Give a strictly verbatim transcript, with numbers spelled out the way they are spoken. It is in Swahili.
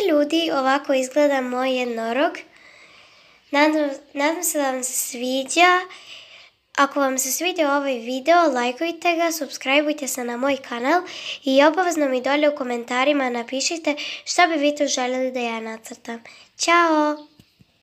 ljudi, ovako izgleda moj jednorog. Nadam, nadam se da vam se sviđa. Ako vam se svidio ovaj video, lajkujte ga, subscribeujte se na moj kanal i obavezno mi dolje u komentarima napišite šta bi vi tu željeli da ja nacrtam. Ćao!